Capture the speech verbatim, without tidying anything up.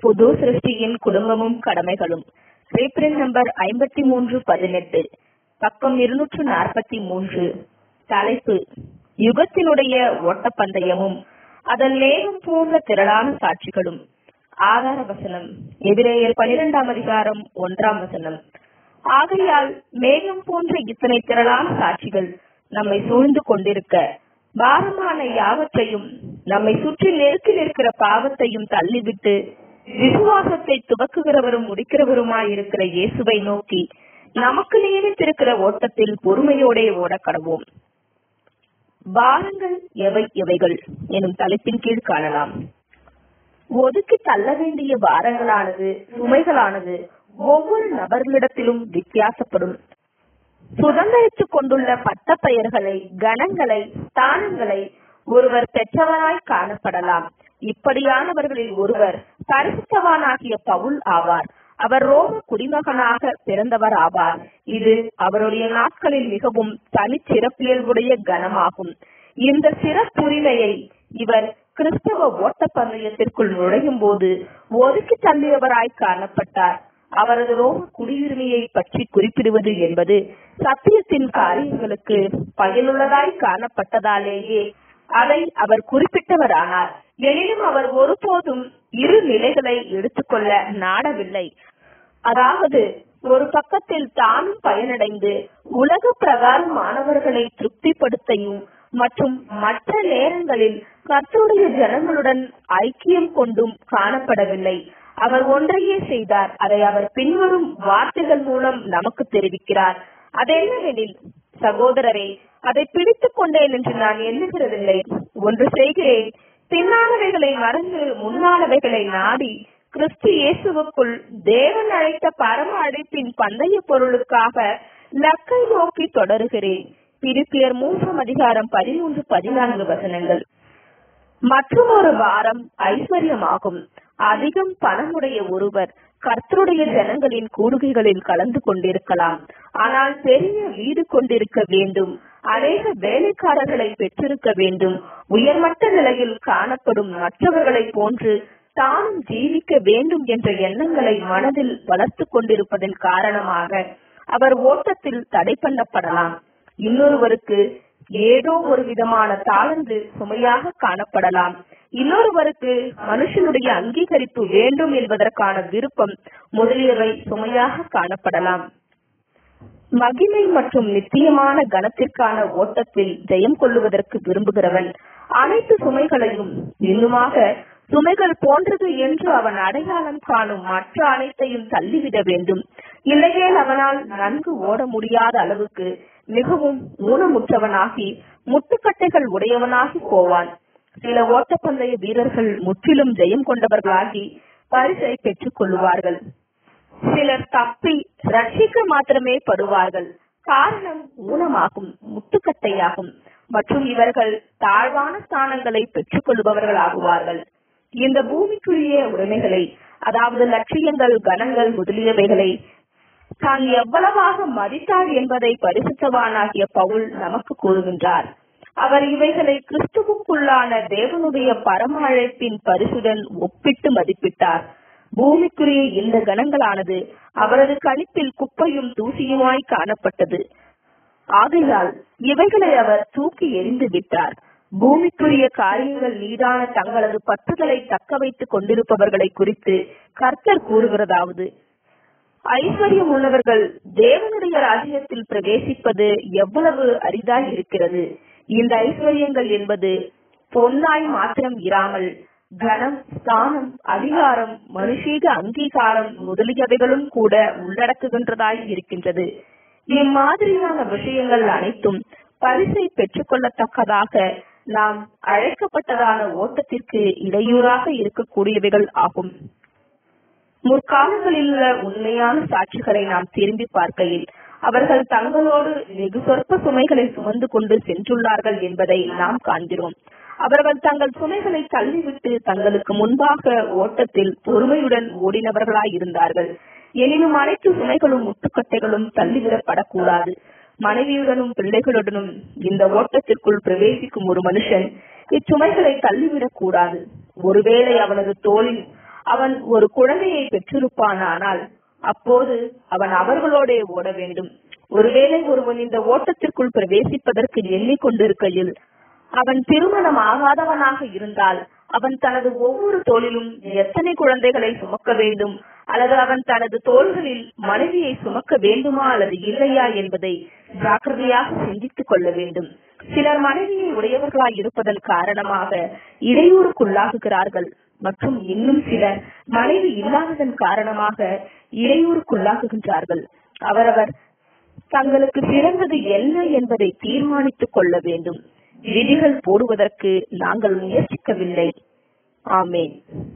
புது சிருஷ்டியின் குடும்பமும் கடமைகளும். Reprint number ஐம்பத்தி மூன்று பதினெட்டு, பக்கம் இருநூற்று நாற்பத்தி மூன்று. தலைப்பு: யுகத்தினுடைய ஓட்டப்பந்தயமும் அதன் நேரம் போன்ற திரளான சாட்சிகளும். ஆதார வசனம்: எபிரேயர் பனிரெண்டாம் அதிகாரம் ஒன்றாம் வசனம். ஆகையால் மேகம் போன்ற இத்தனை திரளான சாட்சிகள் நம்மை சூழ்ந்து கொண்டிருக்க, பாரமான யாவற்றையும் நம்மை சுற்றி நெருக்கி நிற்கிற பாவத்தையும் தள்ளிவிட்டு, விசுவாசத்தை துவக்குகிறவரும் முடிக்கிறவருமாயிருக்கிற இயேசுவை நோக்கி நமக்கு நியமித்திருக்கிற ஓட்டத்தில் பொறுமையோடே ஓட கடவோம். பாரங்கள் எவை எவைகள் எனும் தலைப்பின் கீழ் காணலாம். ஒதுக்கி தள்ள வேண்டிய பாரங்களானது, சுமைகளானது ஒவ்வொரு நபர்களிடத்திலும் வித்தியாசப்படும். சுதந்திரித்துக் கொண்டுள்ள பட்ட பெயர்களை, கணங்களை, ஸ்தானங்களை ஒருவர் பெற்றவராய் காணப்படலாம். இப்படியானவர்களில் ஒருவர் பரிசுத்தவானாகிய பவுல் ஆவார். அவர் ரோம குடிமகனாக பிறந்தவர் ஆவார். இது அவருடைய நாட்களில் மிகவும் தனிச்சிறப்பியல்புடைய கனமாகும். இந்த சிறப்புரிமையை இவர் கிறிஸ்தவ ஓட்டப்பந்தயத்திற்குள் நுழையும் போது ஒதுக்கி தள்ளியவராய் காணப்பட்டார். அவரது ரோம குடியுரிமையை பற்றி குறிப்பிடுவது என்பது சத்தியத்தின் காரியங்களுக்கு பயனுள்ளதாய் காணப்பட்டதாலேயே அதை அவர் குறிப்பிட்டவரானார். எனினும் அவர் ஒருபோதும் இரு நிலைகளை எடுத்துக்கொள்ள நாடவில்லை. அதாவது, ஒரு பக்கத்தில் தானும் பயனடைந்து உலக பிரகாரமானவர்களை திருப்திப்படுத்தையும் மற்றும் மற்ற நேரங்களில் கர்த்தருடைய ஜனங்களுடன் ஐக்கியம் கொண்டும் காணப்படவில்லை. அவர் ஒன்றையே செய்தார். அதை அவர் பின்வரும் வார்த்தைகள் மூலம் நமக்கு தெரிவிக்கிறார். அதென்னவெனில், சகோதரரே, அதை பிடித்துக் கொண்டேன் என்று நான் எண்ணுகிறதில்லை. ஒன்று செய்கிறேன், பின்னானவைகளை மறந்து முன்னானவைகளை நாடி கிறிஸ்து இயேசுவுக்குள் தேவன் அழைத்த பரம அழைப்பின் பந்தய பொருளுக்காக லக்கை நோக்கி தொடருகிறேன். பிலிப்பியர் மூன்றாம் அதிகாரம் பதிமூன்று பதினான்கு வசனங்கள். மற்றும் ஒரு வாரம் ஐஸ்வர்யமாகும். அதிகம் பணமுடைய ஒருவர் கர்த்தருடைய ஜனங்களின் கூடுகைகளில் கலந்து கொண்டிருக்கலாம். ஆனால் பெரிய வீடு கொண்டிருக்க வேண்டும், அநேக வேலைக்காரர்களை பெற்றிருக்க வேண்டும், உயர்மட்ட நிலையில் காணப்படும் மற்றவர்களை போன்று தானும் ஜீவிக்க வேண்டும் என்ற எண்ணங்களை மனதில் வளர்த்து கொண்டிருப்பதன் காரணமாக அவர் ஓட்டத்தில் தடை பண்ணப்படலாம். இன்னொருவருக்கு ஏதோ ஒரு விதமான தாளந்து சுமையாக காணப்படலாம். இன்னொருவருக்கு மனுஷனுடைய அங்கீகரிப்பு வேண்டும் என்பதற்கான விருப்பம் முதலியவை சுமையாக காணப்படலாம். மகிமை மற்றும் நித்தியமான கனத்திற்கான ஓட்டத்தில் ஜெயம் கொள்ளுவதற்கு விரும்புகிறவன் அனைத்து சுமைகளையும், இன்னுமாக சுமைகள் போன்றது என்று அவன் அடையாளம் காணும் மற்ற அனைத்தையும் தள்ளிவிட வேண்டும். இல்லையேல் அவனால் நன்கு ஓட முடியாத அளவுக்கு மிகவும் ஊனமுற்றவனாகி முட்டுக்கட்டைகள் உடையவனாகி போவான். சில ஓட்டப்பந்தய வீரர்கள் முற்றிலும் ஜெயம் கொண்டவர்களாகி பரிசை பெற்றுக் கொள்ளுவார்கள். சிலர் தப்பி ரட்சிக்க மாத்திரமே படுவார்கள். காரணம் ஊனமாகும், முட்டுக்கட்டையாகும். மற்றும் இவர்கள் தாழ்வான ஸ்தானங்களை பெற்றுக் கொள்பவர்கள் ஆகுவார்கள். இந்த பூமிக்குரிய உரிமைகளை, அதாவது லட்சியங்கள், கனங்கள் முதலியவைகளை தான் எவ்வளவாக மதித்தார் என்பதை பரிசுத்தவானாகிய பவுல் நமக்கு கூறுகின்றார். அவர் இவைகளை கிறிஸ்துவுக்குள்ளான தேவனுடைய பரம அழைப்பின் பரிசுடன் ஒப்பிட்டு மதிப்பிட்டார். பூமிக்குரிய இந்த கணங்களானது அவரது கணிப்பில் குப்பையும் தூசியுமாய் காணப்பட்டது. ஆகையால் இவைகளை அவர் தூக்கி எறிந்து விட்டார். பூமிக்குரிய காரியங்கள் மீதான தங்களது பற்றுதலை தக்க வைத்துக் கொண்டிருப்பவர்களை குறித்து கர்த்தர் கூறுகிறதாவது: ஐஸ்வர்யம் உள்ளவர்கள் தேவனுடைய ராஜ்யத்தில் பிரவேசிப்பது எவ்வளவு அரிதாய் இருக்கிறது. இந்த ஐஸ்வர்யங்கள் என்பது பொன்னாய் மாத்திரம் இராமல் கனம், ஸ்தானம், அதிகாரம், மனுஷீக அங்கீகாரம் முதலியவைகளும் கூட உள்ளடக்குகின்றதாய் இருக்கின்றது. இம்மாதிரியான விஷயங்கள் அனைத்தும் பரிசை பெற்றுக் கொள்ளத்தக்கதாக நாம் அழைக்கப்பட்டதான ஓட்டத்திற்கு இடையூறாக இருக்கக்கூடியவைகள் ஆகும். முற்காலங்களில் உள்ள உண்மையான சாட்சிகளை நாம் திரும்பி பார்க்கையில் அவர்கள் தங்களோடு வெகு சொற்ப சுமைகளை சுமந்து கொண்டு சென்றுள்ளார்கள் என்பதை நாம் காண்கிறோம். அவர்கள் தங்கள் சுமைகளை தள்ளிவிட்டு தங்களுக்கு முன்பாக ஓட்டத்தில் பொறுமையுடன் ஓடினவர்களாய் இருந்தார்கள். எனினும் அனைத்து சுமைகளும் முட்டுக்கட்டைகளும் தள்ளிவிடப்படக்கூடாது. மனைவியுடனும் பிள்ளைகளுடனும் இந்த ஓட்டத்திற்குள் பிரவேசிக்கும் ஒரு மனுஷன் இச்சுமைகளை தள்ளிவிடக் கூடாது. ஒருவேளை அவனது தோளில் அவன் ஒரு குழந்தையை பெற்றிருப்பானால் அப்போது அவன் அவர்களோட ஓட வேண்டும். ஒருவேளை ஒருவன் இந்த ஓட்டத்திற்குள் பிரவேசிப்பதற்கு எண்ணிக்கொண்டிருக்கையில் அவன் திருமணம் ஆகாதவனாக இருந்தால் அவன் தனது ஒவ்வொரு தோளிலும் எத்தனை குழந்தைகளை சுமக்க வேண்டும், அல்லது அவன் தனது தோள்களில் மனைவியை சுமக்க வேண்டுமா அல்லது இல்லையா என்பதை ஜாக்கிரதையாக சிந்தித்துக் கொள்ள வேண்டும். சிலர் மனைவியை உடையவர்களாய் இருப்பதன் காரணமாக இடையூறுக்குள்ளாகுகிறார்கள் மற்றும் இன்னும் சிலர் மனைவி இல்லாததன் காரணமாக இடையூறுக்குள்ளாகுகின்றார்கள். அவரவர் தங்களுக்கு சிறந்தது என்ன என்பதை தீர்மானித்துக் கொள்ள வேண்டும். விதிகள் போடுவதற்கு நாங்கள் முயற்சிக்கவில்லை. ஆமேன்.